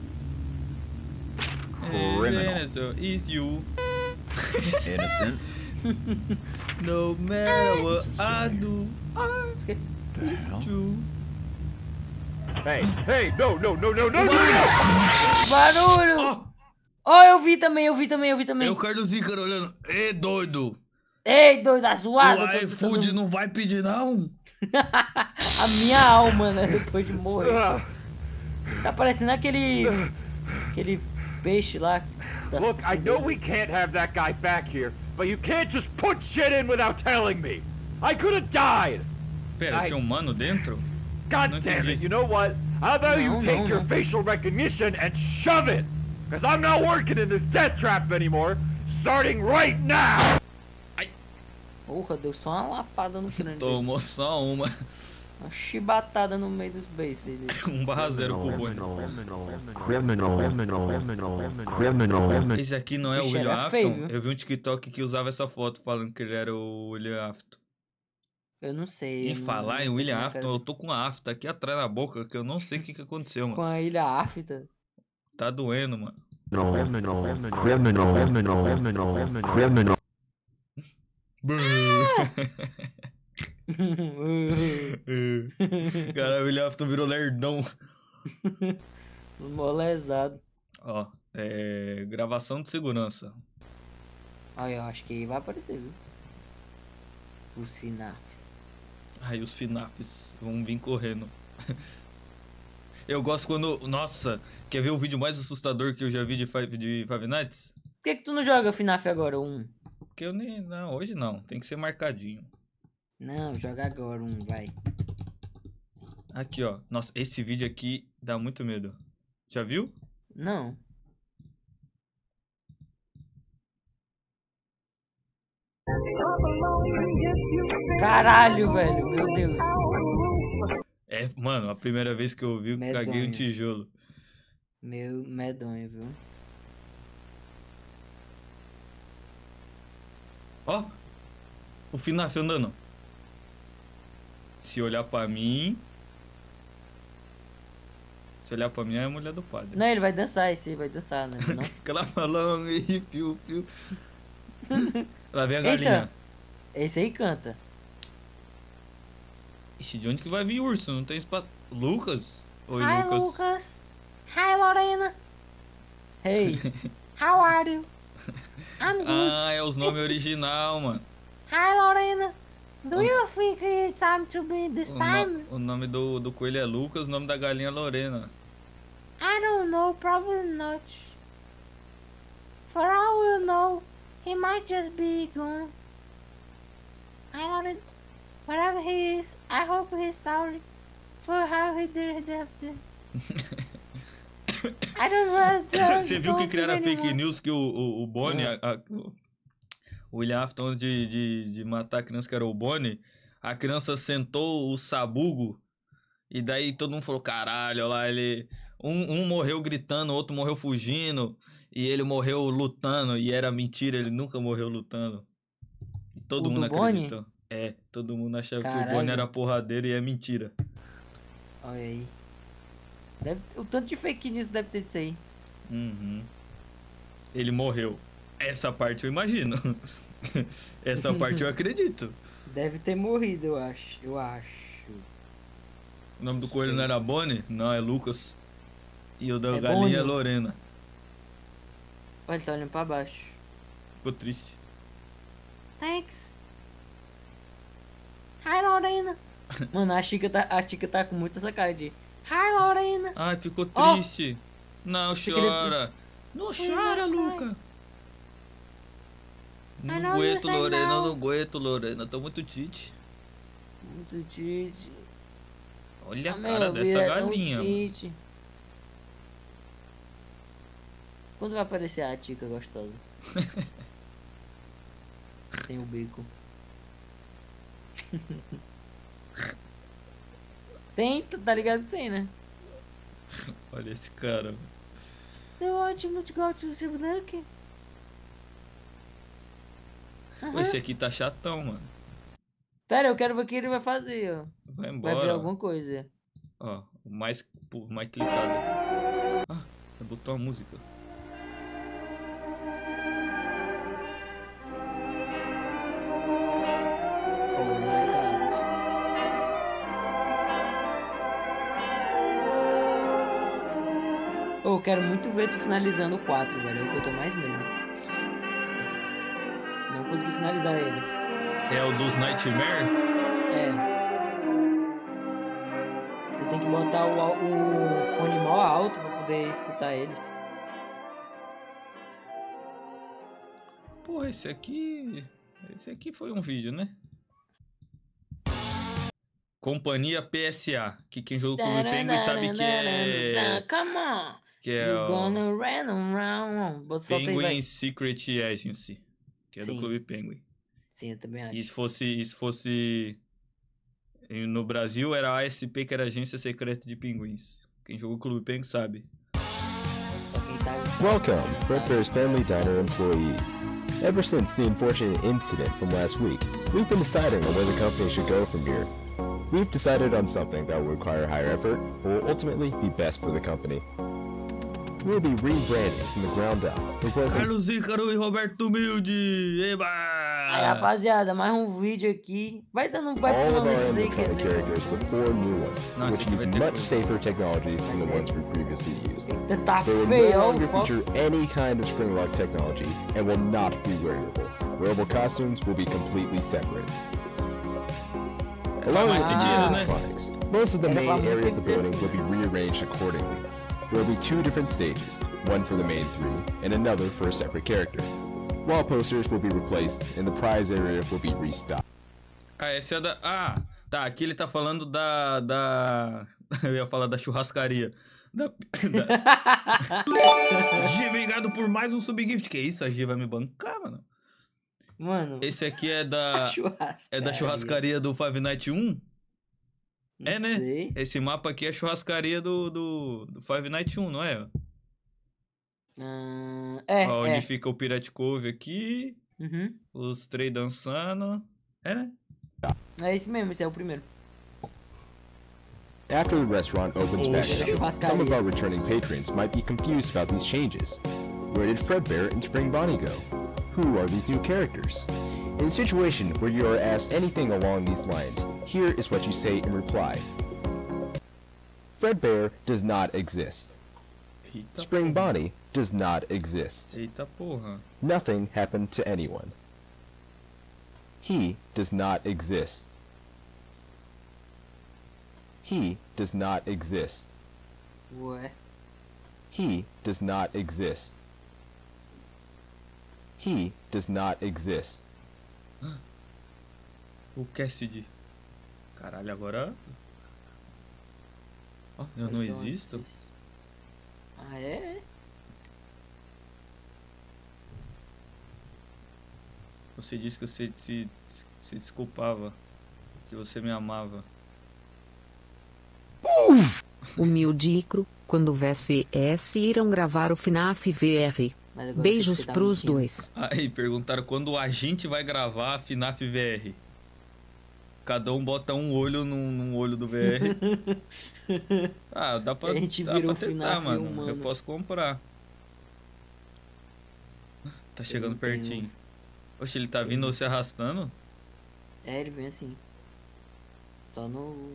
and Criminal. then so it's you. Innocent. No matter what I do. Ah, The it's hell? true. Hey, hey, no, no, no, no, no, no, no! Barulho! Ó, Ó, eu vi também, eu vi também, eu vi também. é o Carlos Ícaro olhando. Ê, doido. Ei, doido, a zoada. O eu tô iFood tentando- não vai pedir, não? A minha alma, né? Depois de morrer. Ah, Tá parecendo aquele. Aquele peixe lá. das look, I know we profundezas. can't have that guy back here, but you can't just put shit in without telling me. I could have died. Pera, Ai. tinha um mano dentro? God No damn entendi. it, you know what? How about No, you no, take your no. facial recognition and shove it? Because I'm not working in this death trap anymore, starting right now! Porra, deu só uma lapada no crânio. dele. Tomou só uma. Uma chibatada no meio dos beiços dele. um barra zero com o Boni. Criminal, criminal, criminal. Esse aqui não é o Ixi, William era Afton? feio, viu? Eu vi um TikTok que usava essa foto falando que ele era o William Afton. Eu não sei. Em eu não- falar não em sei William como é Afton, que eu tô com a afta aqui atrás da boca que eu não sei o que, que aconteceu, era. Com mano. a ilha afta. Tá doendo, mano. Criminal, criminal, criminal, criminal. Cara, o William Afton virou lerdão. Mó lesado. Ó, é. Gravação de segurança. Olha, eu acho que vai aparecer, viu? Os FNAFs. Aí os FNAFs vão vir correndo. Eu gosto quando. Nossa, quer ver o vídeo mais assustador que eu já vi de Five, de Five Nights? Por que que tu não joga FNAF agora, um? Porque eu nem. Não, hoje não. Tem que ser marcadinho. Não, joga agora um, vai. Aqui, ó. Nossa, esse vídeo aqui dá muito medo. Já viu? Não. Caralho, velho, meu Deus. É, mano, a primeira vez que eu ouvi, eu caguei um Medonho. tijolo. Meu medonho, viu? Ó! O FNAF andando. Se olhar pra mim. Se olhar pra mim é a mulher do padre. Não, ele vai dançar, esse aí vai dançar, né? Não? Aquela malão e fio, fio. Lá vem a Eita. galinha. Esse aí canta. Ixi, de onde que vai vir urso? Não tem espaço. Lucas? Oi, Hi, Lucas. Lucas. Hi, Lorena. Hey, How are you? I'm good. Ah, é os nomes original, mano. Hi, Lorena. Do you think it's time to be this O, time? no- o nome do, do coelho é Lucas, o nome da galinha é Lorena. I don't know, probably not. For all we know, he might just be gone. I Lorena. Wherever he is, I hope he's sorry for how he did it after. I don't want to. Você viu que criaram a fake anymore. news que o, o, o Bonnie, a- a- o William Afton, antes de, de, de matar a criança que era o Bonnie, a criança sentou o sabugo e daí todo mundo falou, caralho, olha lá, ele... Um, um morreu gritando, o outro morreu fugindo e ele morreu lutando e era mentira, ele nunca morreu lutando. E todo O mundo do Bonnie? acreditou. É, todo mundo achava que o Caralho. Bonnie era porradeiro e é mentira. Olha aí. Deve, o tanto de fake news deve ter disso aí. Uhum. Ele morreu. Essa parte eu imagino. Essa parte eu acredito. Deve ter morrido, eu acho. Eu acho. O nome do coelho não era Bonnie? Não, é Lucas. E o da É galinha é Bonnie. Lorena. Olha, ele tá olhando pra baixo. Ficou triste. Thanks. Hi, Lorena. Mano, a Chica tá, a Chica tá com muita essa cara de... Hi, Lorena. Ai, ficou Ó. triste. Não Você queria- chora. Não chora, Luca. I Não know you aguento, said Lorena. no. Não aguento, Lorena. Tô muito tite. Muito triste. Olha a Ah, cara meu, dessa vida é tão galinha. mano. triste. Quando vai aparecer a Chica gostosa? Sem o bico. Tem, tu tá ligado que tem, né? Olha esse cara. Do you want me to go to the Duck? Pô, esse aqui tá chatão, mano. Pera, eu quero ver o que ele vai fazer, ó. Vai Vai embora. ver ó. alguma coisa. Ó, o mais, pô, mais clicado aqui. Ah, botou a música. Oh my god. Oh, eu quero muito ver tu finalizando o quatro, velho. É o que eu tô mais medo. Não consegui finalizar ele. É o dos Nightmare? É. Você tem que botar o, au- o fone mó alto pra poder escutar eles. Pô, esse aqui... Esse aqui foi um vídeo, né? Companhia P S A. Que quem jogou com o Penguin sabe que é... Come on. Que é You o gonna run around. Bota- solta aí, Penguin vai. Secret Agency. Que é do Sim. Clube Penguin. Sim, eu também acho. E se fosse... E se fosse... No Brasil era a A S P, que era a Agência Secreta de Pinguins. Quem jogou o Clube Penguin sabe. Só quem sabe sabe. Welcome, quem não sabe. Fredbear's Family Diner employees. Ever since the unfortunate incident from last week, we've been deciding on where the company should go from here. We've decided on something that will require higher effort, but will ultimately be best for the company. We'll be rebranding from the ground up, proposing Carlos Ícaro e Roberto Humilde! Eba! Aí, rapaziada, mais um vídeo aqui. Vai dando, vai all of pulando our esses aí que animatronic esse... characters with four new ones, Nossa, which aqui use vai ter much coisa. safer technology than the ones we previously used. Tá They will feio, no ó, longer o Fox. feature any kind of spring lock technology and will not be wearable. Wearable costumes will be completely separate. Faz mais with the sentido, né? electronics, most of the Era main pra muito area of tempo the ser building assim. will be rearranged accordingly. There will be two different stages, one for the main three and another for a separate character. Wall posters will be replaced and the prize area will be restocked. Ah, essa é da... Ah, tá. Aqui ele tá falando da... da... Eu ia falar da churrascaria. Da... da... G, obrigado por mais um subgift. Que isso? A G vai me bancar, mano. Mano, Esse aqui é da... churrascaria. É da churrascaria do Five Nights um? Não É, né? sei. Esse mapa aqui é a churrascaria do, do, do Five Nights um, não é? Ah, é, Ó, onde é. fica o Pirate Cove aqui. Uhum. Os três dançando. É, né? É esse mesmo, esse é o primeiro. After the restaurant opens Oh, back shit. up, some of our returning patrons might be confused about these changes. Where did Fredbear and Spring Bonnie go? Who are these new characters? In a situation where you are asked anything along these lines, here is what you say in reply. Fredbear does not exist. Eita Spring porra. Bonnie does not exist. Eita porra. Nothing happened to anyone. He does not exist. He does not exist. Ué. He does not exist. He does not exist. O Cassidy. Caralho, agora... Ó, eu não Então, existo? Ah, é? Você disse que você se, se desculpava, que você me amava. Humilde Icro, quando V S S irão gravar o FNAF V R. Mas agora eu sei que Beijos você tá pros mentindo. dois. Aí, perguntaram quando a gente vai gravar a FNAF V R. Cada um bota um olho num, num olho do V R. Ah, dá pra, A gente dá vira pra um tentar, FNAF mano. humano. Eu posso comprar. Tá chegando não tenho- pertinho. Oxe, ele tá vindo se arrastando? É, ele vem assim. Só no...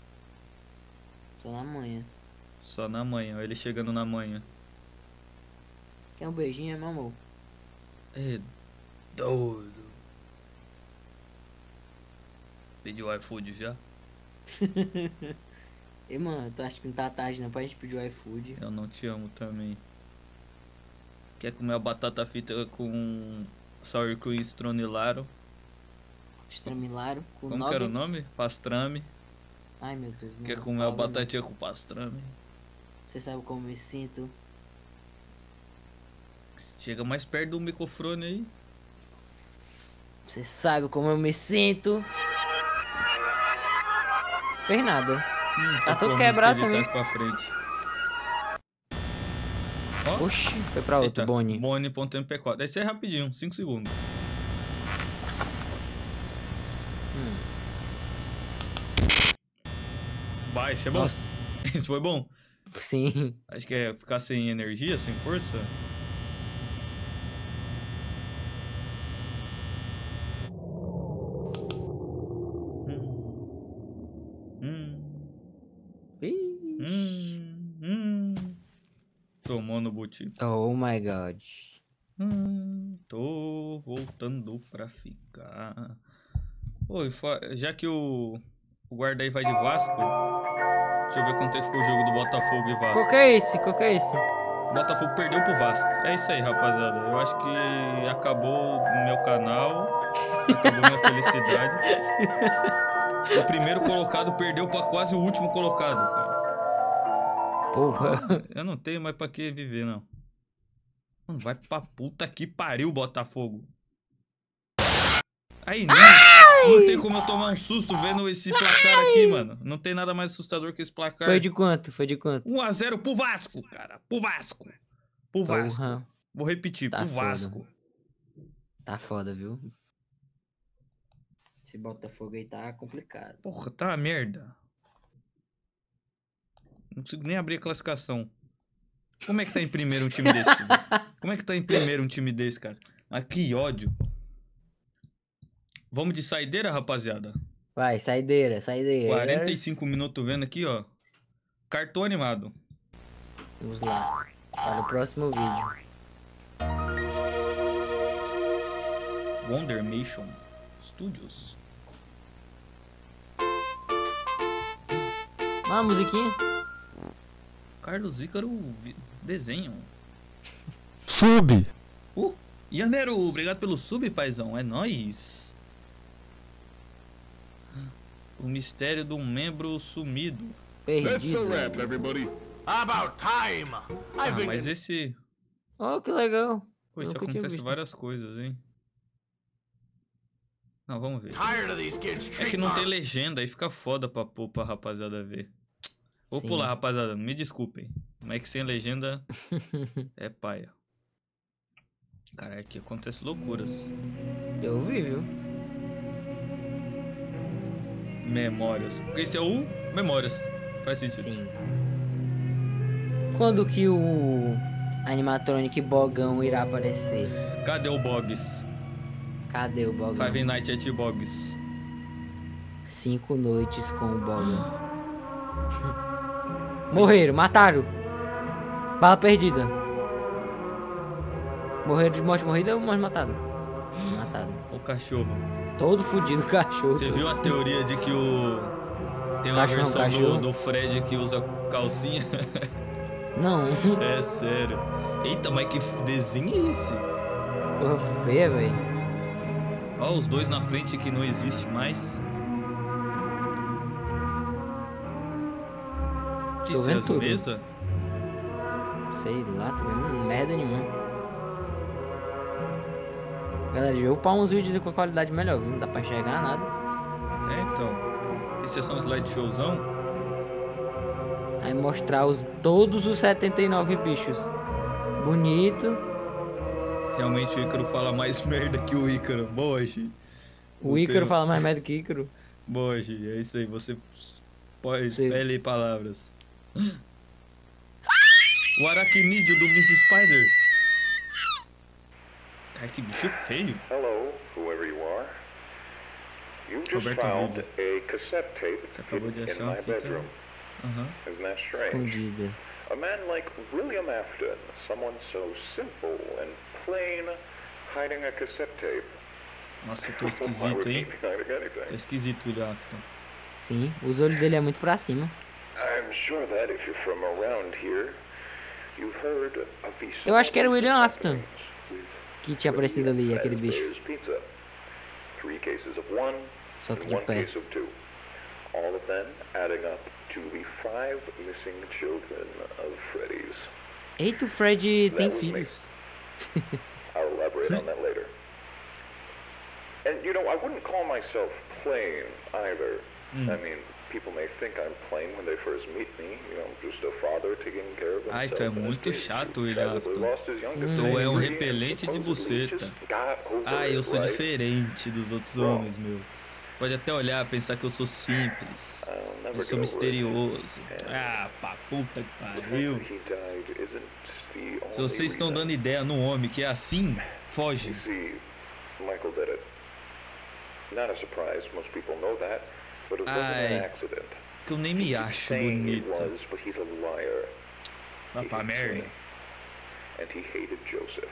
Só na manhã. Só na manhã, ó, ele chegando na manhã. Quer um beijinho, meu amor? É doido. Pediu iFood já? E mano, tu acha que não tá tarde não pra gente pedir o iFood? Eu não te amo também. Quer comer a batata frita com sour cream estronilaro? Estramilaram com Como que era o nuggets. nome? Pastrame. Ai meu Deus. não, Quer não comer a fala, não. batatinha com pastrame? Você sabe como eu me sinto? Chega mais perto do microfone aí. Você sabe como eu me sinto? Fez nada. Hum, Tá tocou todo a música quebrado de também. trás pra frente. Ó, Oxi, foi pra outro, eita, Bonnie. Bonnie.mp quatro. Esse é rapidinho, cinco segundos. Hum. Vai, esse é bom. Nossa, Esse foi bom. sim. Acho que é ficar sem energia, sem força. Hum, Ih. hum, hum. Tomou no buti. Oh my god. Hum, tô voltando pra ficar. Oi, já que o, o guarda aí vai de Vasco, deixa eu ver quanto é que ficou o jogo do Botafogo e Vasco. Qual que é esse? Qual que é esse? O Botafogo perdeu pro Vasco. É isso aí, rapaziada. Eu acho que acabou o meu canal. Acabou minha felicidade. O primeiro colocado perdeu pra quase o último colocado, cara. Porra. Eu não tenho mais pra que viver, não. Mano, vai pra puta que pariu, Botafogo. Aí, não, não tem como eu tomar um susto vendo esse placar aqui, mano. Não tem nada mais assustador que esse placar. Foi de quanto? Foi de quanto? um a zero pro Vasco, cara. Pro Vasco. Pro Vasco. Porra. Vou repetir, Tá pro foda. Vasco. Tá foda, viu? Esse Botafogo aí tá complicado. Porra, tá uma merda. Não consigo nem abrir a classificação. Como é que tá em primeiro um time desse? Mano? Como é que tá em primeiro um time desse, cara? Mas que ódio. Vamos de saideira, rapaziada? Vai, saideira, saideira. quarenta e cinco minutos vendo aqui, ó. Cartão animado. Vamos lá. Para o próximo vídeo. Wondermation Studios. Ah, a musiquinha. Carlos Ícaro vi- desenho. Sub! Uh, Yanero, obrigado pelo sub, paizão. É nóis. O mistério de um membro sumido. Perdido. everybody. About time. Ah, mas esse... Oh, que legal. Pô, isso Nunca tinha acontece visto. várias coisas, hein? Não, vamos ver. Tired of these kids É que não tem legenda, aí fica foda pra pôr pra rapaziada ver. Vou Sim. pular, rapaziada, me desculpem. Mas é que sem legenda é paia. Cara, aqui acontece loucuras. Eu vi, viu? Memórias. Esse é o Memórias. Faz sentido. Sim. Quando que o animatronic Bogão irá aparecer? Cadê o Boggs? Cadê o Bogão? Five Nights at Boggs. Cinco noites com o Bogão. Morreram, mataram. Bala perdida. Morreram de morte morrida ou morte matada? Matado. O cachorro. Todo fudido cachorro. Você viu a teoria de que o... Tem uma Cachorro, versão cachorro. do, do Fred que usa calcinha? Não. É sério. Eita, mas que f- desenho é esse? Porra feia, velho. Ó, os dois na frente que não existe mais. Que Tô isso é vendo as tudo. mesas? Sei lá, tô vendo merda nenhuma. Galera, eu vou upar uns vídeos com qualidade melhor, viu? Não dá pra enxergar nada. É, então. Esse é só um slideshowzão. Aí mostrar os, todos os setenta e nove bichos. Bonito. Realmente o Ícaro fala mais merda que o Ícaro. Boa, Gi. O Você- Ícaro fala mais merda que Ícaro. Boa, Gi. É isso aí. Você pode Sim. espelhe palavras. O aracnídeo do Miss Spider. Cara, que bicho feio. Hello, whoever you are. You just Roberto found Vídeo. a cassette tape Você acabou de hidden achar in uma my fita. bedroom. Aham. Isn't that strange? Escondida. A man like William Afton, someone so simple and plain, hiding a cassette tape. Nossa, eu tô Why would esquisito, he hein? be hiding anything? Tô esquisito, William Afton. Sim, os olhos dele é muito pra cima. I'm sure that if you're from around here, you've heard of the Eu acho que era o William Afton with que tinha aparecido ali, aquele bicho. Fazbear's Pizza. Three cases of one Só que and de one case perto. of two. All of them adding up to the five missing children of Freddy's. Eita, o Fred tem That was me. filhos. I'll elaborate on that later. And you know, I wouldn't call myself plain either. Hmm. I mean, people may think I'm plain when they first meet me. You know, just a father taking care of Ai, himself. tu é and his muito kids. chato, He William tragically Afton. lost his younger Tu baby é um and repelente de supposedly buceta. just got over Ah, eu it, sou right? diferente dos outros homens, meu. Pode até olhar, pensar que eu sou simples. I'll never Eu sou get over it. misterioso. Ah, pra puta que The fact pariu. that he died isn't the Se only vocês estão reason. dando ideia num homem que é assim, foge. You see, Michael did it. Not a surprise, most people know that, but it wasn't Ai. an accident. Que eu nem me acho Saying it bonito. was, but he's a liar. Vai pra merda. And he hated Joseph.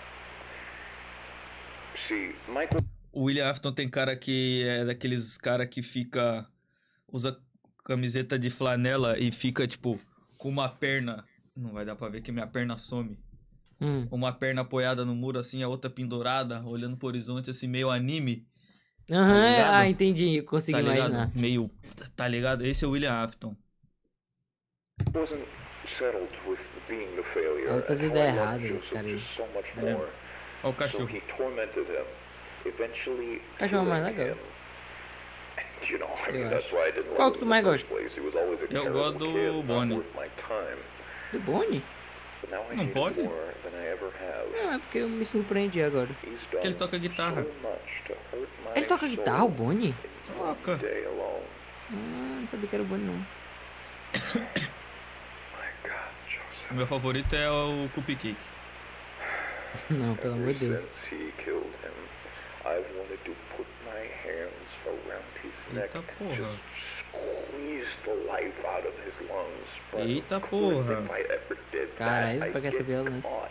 See, Michael O William Afton tem cara que é daqueles cara que fica... Usa camiseta de flanela e fica, tipo, com uma perna... Não vai dar pra ver que minha perna some. Hum. Uma perna apoiada no muro, assim, a outra pendurada, olhando pro horizonte, assim, meio anime. Aham, ligado? ah, entendi, consegui Tá ligado? imaginar. Meio... Tá ligado? Esse é o William Afton. wasn't settled with being the failure. Outras and how ideias I loved erradas, esse Joseph cara aí. just so much É. more. Ó o So cachorro. he tormented him, eventually Cachorro mais killing legal. him. And, you know, I Eu mean, that's acho. why I didn't Qual love que tu him in mais the first gosta? place. He was always a Eu terrible gosto do kid, not Bonnie. worth my time. Do Bonnie? But now I Não hate pode? him more than I ever have. Não, é porque eu me surpreendi agora. He's Porque ele done toca guitarra. so much to hurt my Ele toca soul guitarra, o Bonnie? in one Toca. day alone. Ah, não sabia que era o Bonnie, não. My God, Joseph. O meu favorito é o Cupcake. Não, pelo amor de Ever Deus. since he killed him, I've wanted to put my hands around his neck Eita and porra. just squeeze the life out of his lungs. But Eita of course, porra. if I ever did that, Caralho, I'd pra que essa get violência? caught.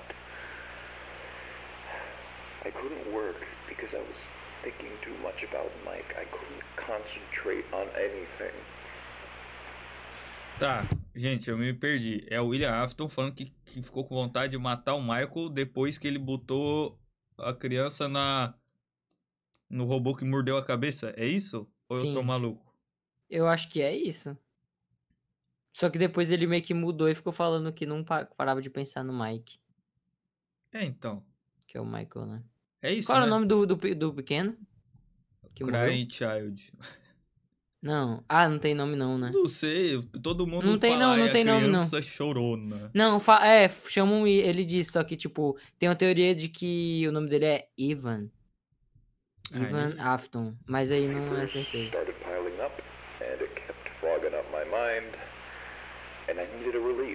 I couldn't work because I was thinking too much about Mike. I couldn't concentrate on anything. Tá, gente, eu me perdi. É o William Afton falando que, que ficou com vontade de matar o Michael depois que ele botou a criança na no robô que mordeu a cabeça. É isso? Ou eu tô Sim. maluco? Eu acho que é isso. Só que depois ele meio que mudou e ficou falando que não pa- parava de pensar no Mike, É, então. que é o Michael, né? É isso, Qual era né? o nome do, do, pe- do pequeno? Que morreu? Crying Child. Não. Ah, não tem nome não, né? Não sei, todo mundo Não tem fala, não, não "Ai, a tem nome, não." criança chorona. Não, fa- é, chamam e- ele disso, só que, tipo, tem uma teoria de que o nome dele é Ivan. Aí- Ivan Afton, mas aí não é certeza. Started piling up, and it kept fogging up my mind, and I needed a release.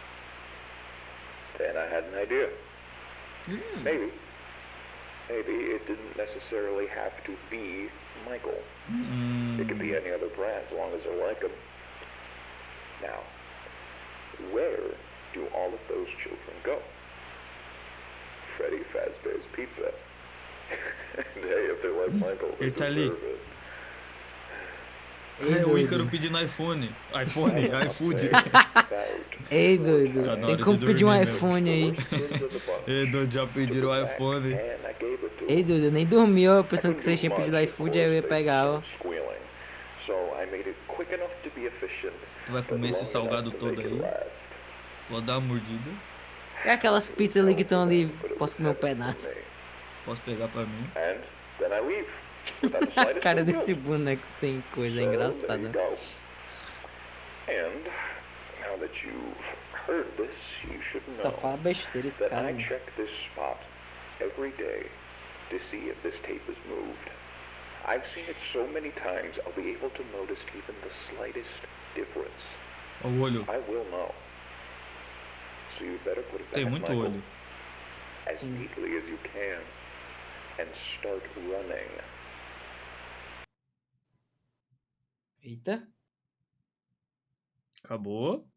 Then I had an idea. Hum, Maybe. Maybe it didn't necessarily have to be Michael. Hum, It could be any other brand as long as I like them. Now, where do all of those children go? Freddy Fazbear's Pizza. And hey, if they're like Michael, they Ele tá ali. deserve it. Ei, É o doido. Ícaro pedindo iPhone. iPhone, iFood. Ei, doido. Tá na Tem hora como de pedir um dormir, meu. iPhone aí. Ei, doido, já pediram o iPhone. And I gave it to Ei, him. doido, eu nem dormi, ó, I pensando que couldn't vocês do tinham pedido much, iFood, aí eu ia of course, pegar, they ó. kept squealing. So I made it quick enough to be efficient, Tu vai but comer esse long salgado enough to todo make it aí? last. Vou dar uma mordida. É aquelas pizzas ali que estão ali, posso comer um pedaço. Posso pegar pra mim? And then I leave. Without the A slightest cara of guilt. desse boneco sem coisa, é So, engraçado. there you go. And now that you've heard this, you should Só know fala besteira esse that cara. I né? check this spot every day to see if this tape is moved. I've seen it so many times I'll be able to notice even the slightest difference. Ó o olho. I will know. So you better put it Tem back, muito Michael, olho. as neatly as you can and start running. Eita. Acabou.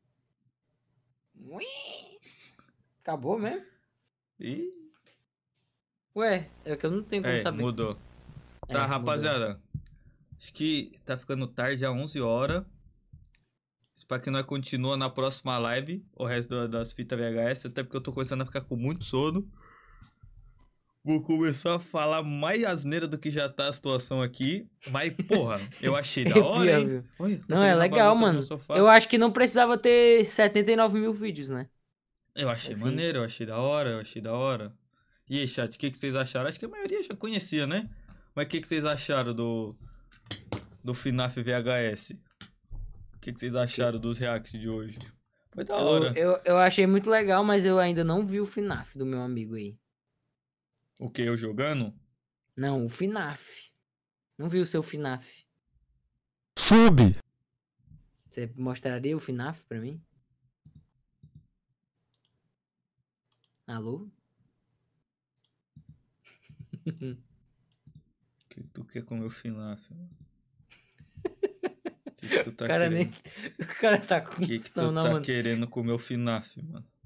Acabou mesmo? Ih. Ué, é que eu não tenho como É, saber. mudou. É, Tá, mudou. rapaziada. Acho que tá ficando tarde, já onze horas. Espero que nós continua na próxima live, o resto da- das fitas V H S, até porque eu tô começando a ficar com muito sono. Vou começar a falar mais asneira do que já tá a situação aqui. Mas, porra, eu achei da hora, Pior, hein? viu? Olha, tá Não, é fazendo a legal, bagunça no meu mano. sofá. Eu acho que não precisava ter setenta e nove mil vídeos, né? Eu achei Assim. maneiro, eu achei da hora, eu achei da hora. E aí, chat, o que, que vocês acharam? Acho que a maioria já conhecia, né? Mas o que, que vocês acharam do, do FNAF V H S? O que, que vocês acharam dos reacts de hoje? Foi da Eu, hora. eu, eu achei muito legal, mas eu ainda não vi o FNAF do meu amigo aí. O que, eu jogando? Não, o FNAF. Não vi o seu FNAF. Sub! Você mostraria o FNAF pra mim? Alô? O que tu quer com o meu FNAF? mano? O que, que tu tá O cara querendo? nem. O cara tá com O que, que sono, tu não, tá mano. querendo com o meu FNAF, mano?